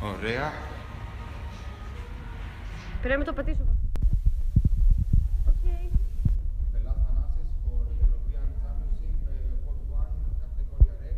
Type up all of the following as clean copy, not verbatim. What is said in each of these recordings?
Ωραία. Πρέπει να το πατήσω. The last analysis for the European Championship, Code 1, category Rex.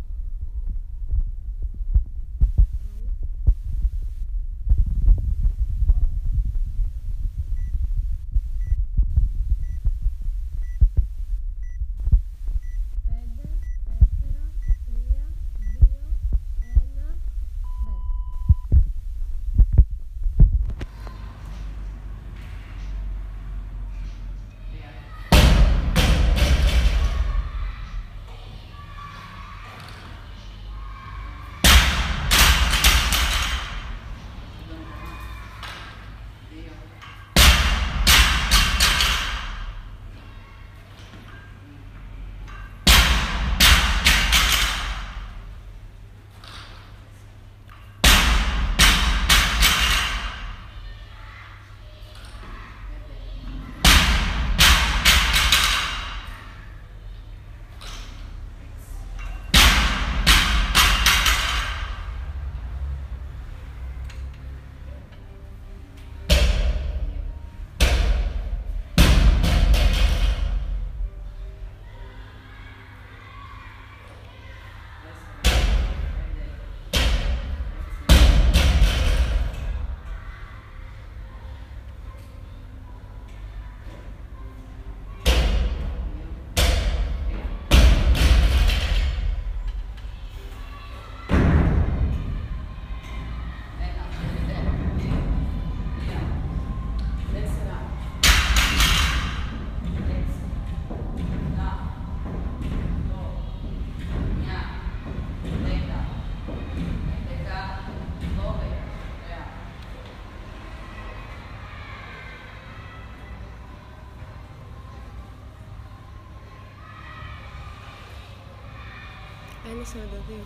Είναι 42.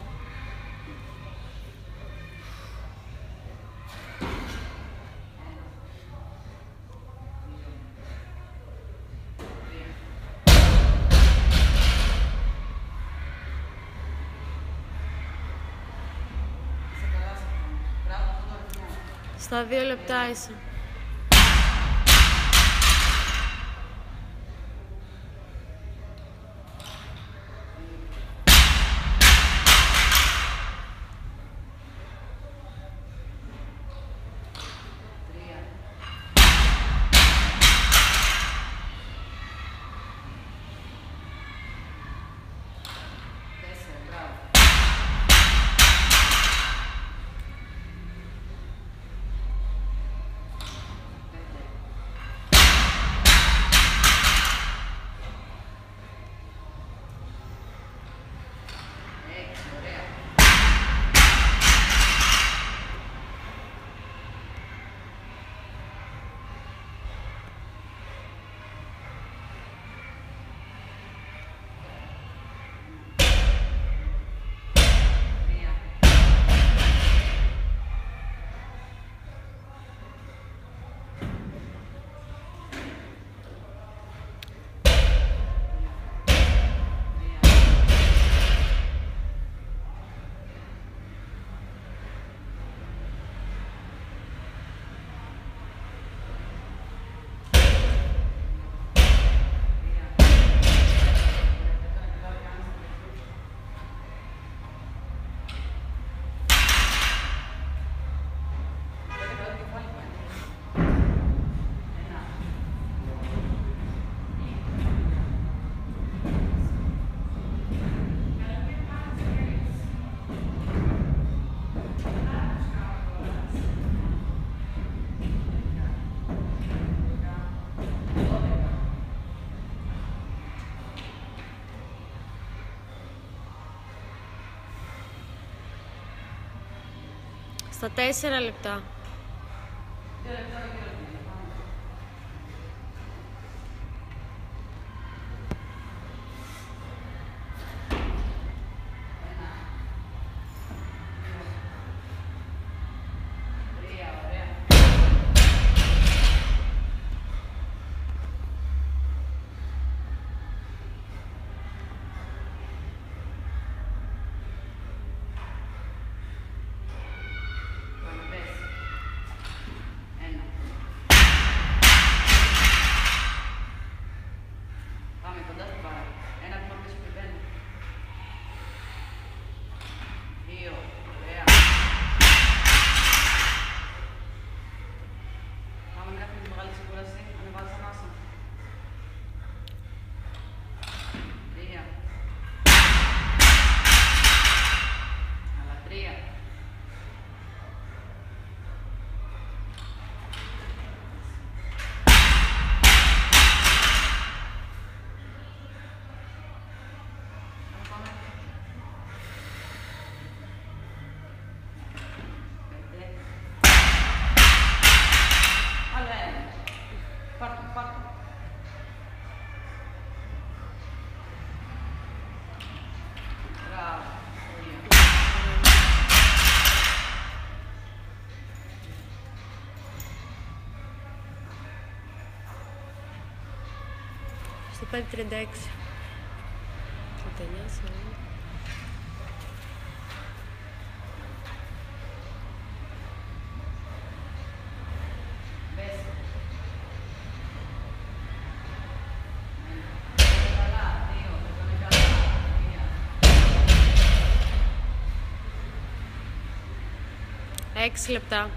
Στα 2 λεπτά είσαι. Στα 4 λεπτά. 5:36. 39, 40. Έξι λεπτά.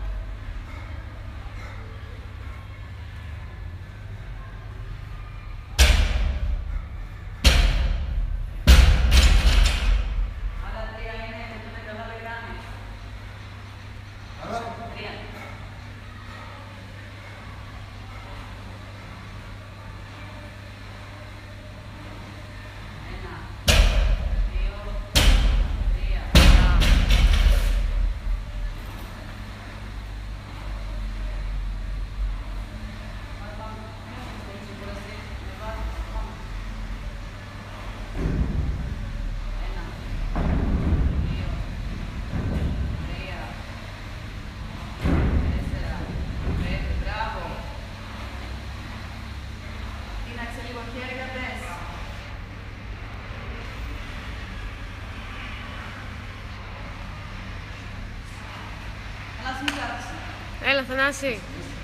Έλα, Θανάση.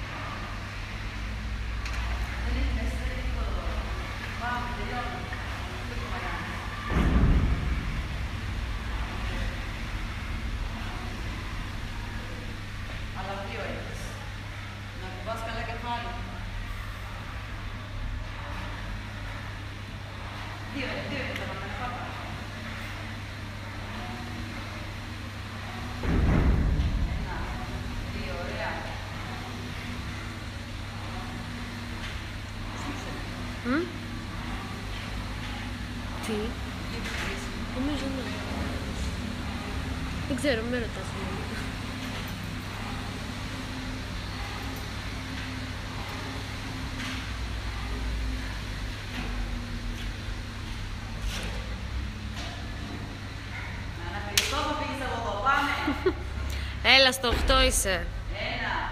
Αλλά 2 έχεις. Να κουμπάς καλά κεφάλι. 2 έχεις, θα πάμε πάπα. Τι? Νομίζω ναι. Δεν ξέρω, με ρωτάς. Να περισσότερο πήγες από εδώ, πάμε. Έλα, στο 8 είσαι. 1,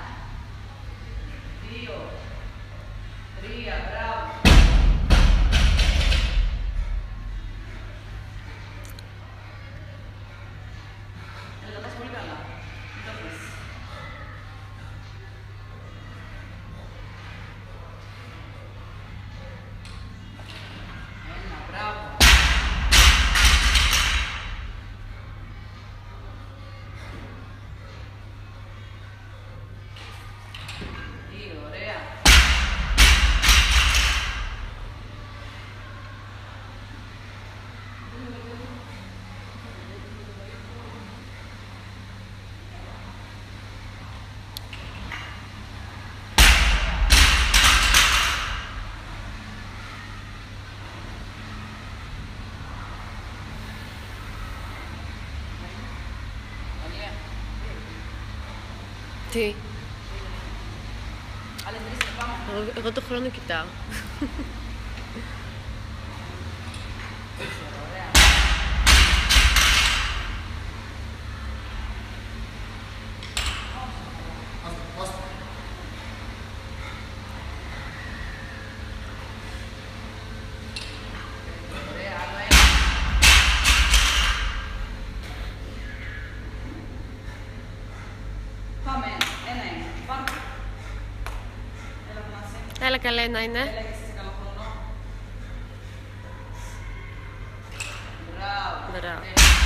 2, 3, μπράβο. Έλα, πας πολύ καλά. Μην το πεις. 1, μπράβο. Ωραία. Ωραία. Τι? Άλλες 3 και πάμε. Εγώ το χρόνο κοιτάω. Ωραία. Ωραία, άλλο ένα. Πάμε, ένα είναι. Πάμε. Έλα, Θανάση. Έλα, καλά ένα είναι. Έλα και εσύ σε καλό χρόνο. Μπράβο. Μπράβο.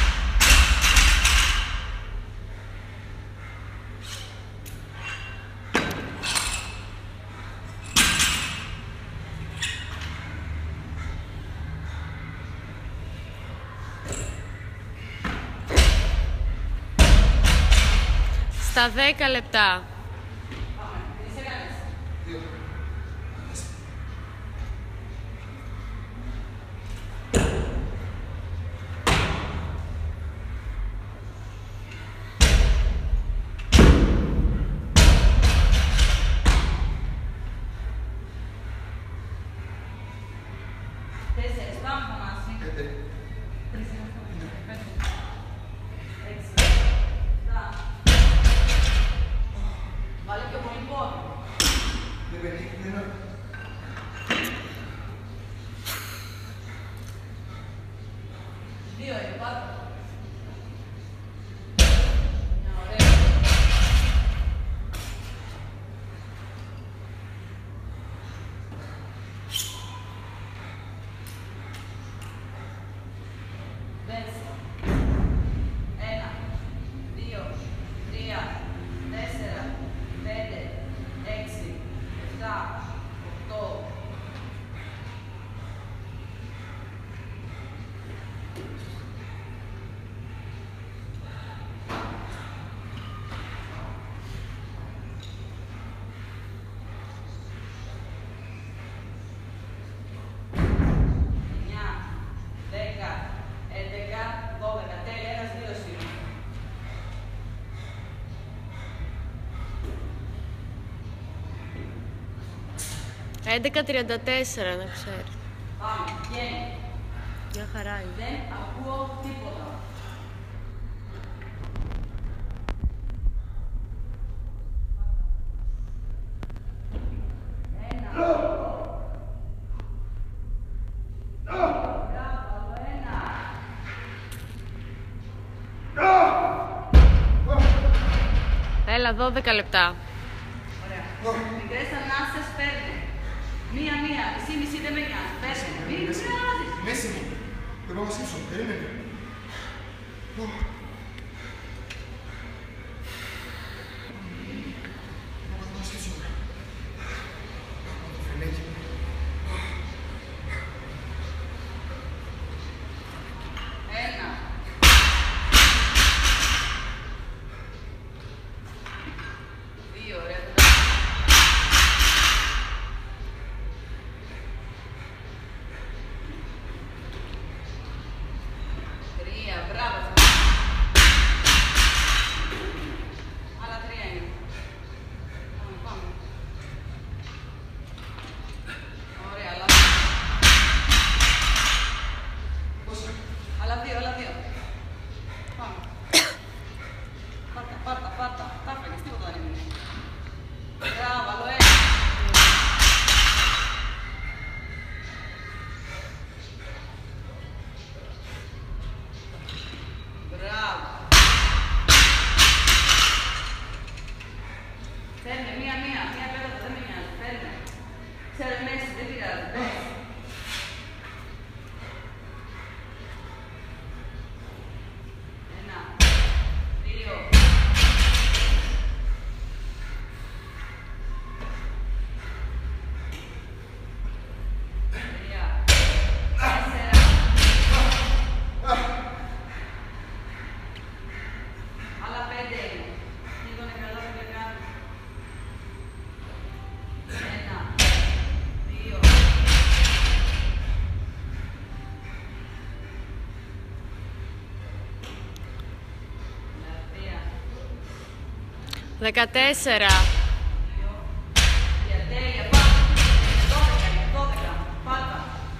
Στα 10 λεπτά. Πάμε. Τι σε κάνεις. Τέσσερις, πάμε Θανάση. 3, 4, 5, 6, 7, 11:34, να ξέρεις. Πάμε, βγαίνει. Μια χαρά είναι. Δεν ακούω τίποτα. Έλα, 12 λεπτά. Ωραία. Μικρές ανάσες παίρνει. Μία-μία, μισή-μισή δεν με νοιάζει. Παίρνει. Μην πειράζεις. Μέση μου. Δεν πάω να σύψω. Περίμενε. Ένα. Δύο, ωραία. Τρία, μπράβο. Άλλα τρία είναι. Πάμε, πάμε. Ωραία, άλλα δύο. Άλλα δύο, άλλα δύο. Πάμε. Πάρτα. Τα έφαγες, τίποτα δεν έμεινε. Μπράβο, άλλο ένα. Μπράβο. Παίρνε, μία πέρατα, δεν με νοιάζει, παίρνε. Ξέρε μέση, δεν πειράζει, πες. Ένα, δύο. Τρία, τέσσερα. Άλλα πέντε είναι. Λίγωνε καλά που δεν κάνει. Ένα, δύο. Τρία, 14. τέλεια, πάμε. 12, πάρτα.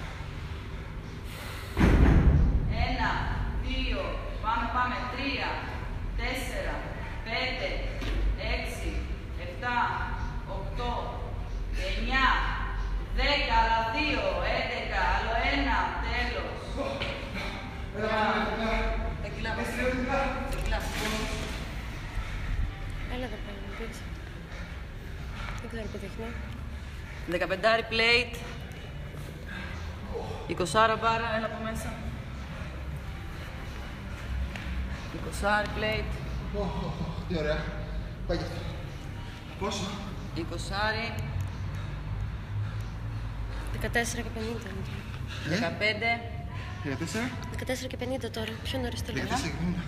Ένα, δύο, πάμε, 3, 4, 5, 6, 7, 8, 9, 10, άλλα 2, 11, άλλο ένα, τέλος. Τα κιλά μας. Τα κιλά μας. Έλα εδώ πέρα, μου πεις. Δεν ξέρω που δείχνει. 15 plate. 20 μπάρα, έλα από μέσα. 20 plate. Τι ωραία. Πάει και αυτό. Πόσο? 20, 14 και 50. 15, 14. 14 και 50 τώρα. Πιο νωρίς το λέω. 14 και 50.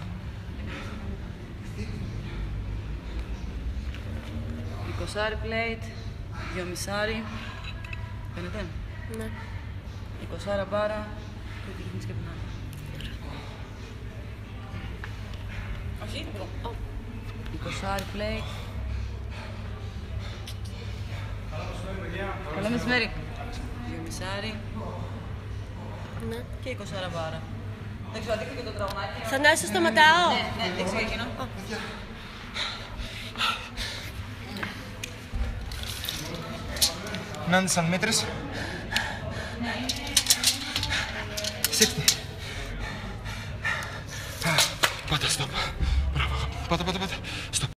20 plate, 2,5. Φαίνεται. Ναι. 20 μπάρα. Και δείχνεις και την άλλη. Όχι. 20 plate. Καλό μεσημέρι. 2,5. Ναι. Και 20 μπάρα. Δεν ξέρω, δείχνει και το τραγωνάκι. Θανάση, σταματάω. Ναι, δείξε και εκείνο. Νάντι αν μέτρες. 60. Πάτα, stop. Μπράβο. Πάτα. Stop.